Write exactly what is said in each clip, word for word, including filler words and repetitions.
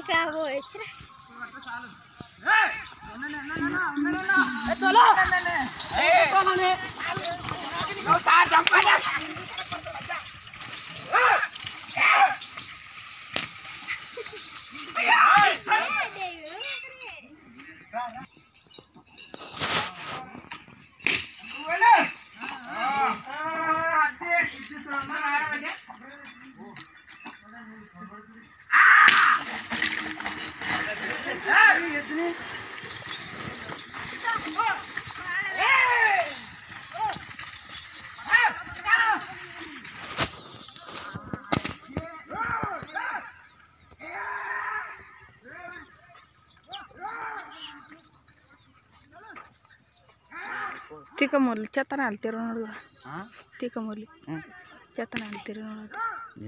ತಿಕ್ಕಮೂರ್ಲಿ ಚತನ ಅಲ್ತಿರೋ ನೋಡುವ ತಿಕ್ಕಮೂರ್ಲಿ ಚತನ ಅಲ್ತಿರೋ ನೋಡು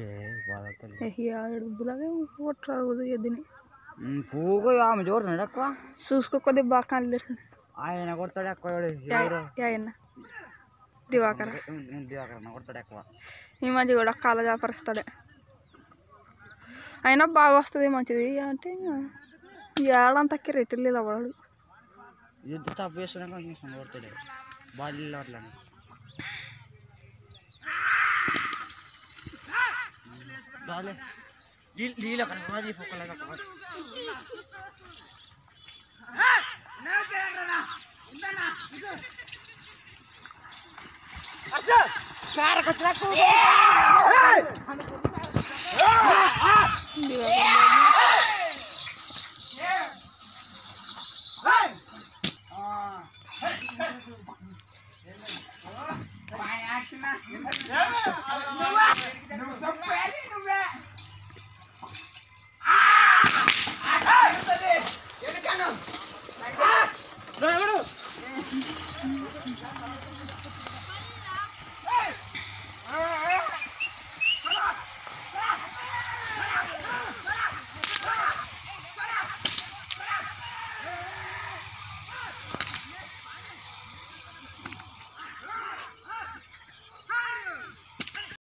ಎರಡು ಬುಲಾಗೆ ಒಟ್ಟಾಗುದು ಎದ್ದಿನಿ పూగో ఆమె జోరు నడక్కువ చూసుకోకొద్ది బాగా కనలేదు ఆయన కొడతాడు ఎక్కువ ఆయన దివాకర దివాకర కొడతాడు ఎక్కువ ఈ మధ్య కూడా కాల జాపరుస్తాడే అయినా బాగా వస్తుంది మంచిది అంటే ఏడంతా రేట్లు ఇలా వాడు యుద్ధ తప్పు వేస్తున్నాక కొడతాడు బాగా అట్లా బాలే లీల kan ngaji fokus lagi kan eh nah kerana indana itu asa cara kecelaku eh